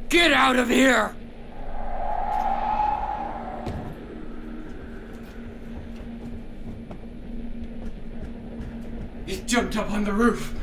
Get out of here! He jumped up on the roof.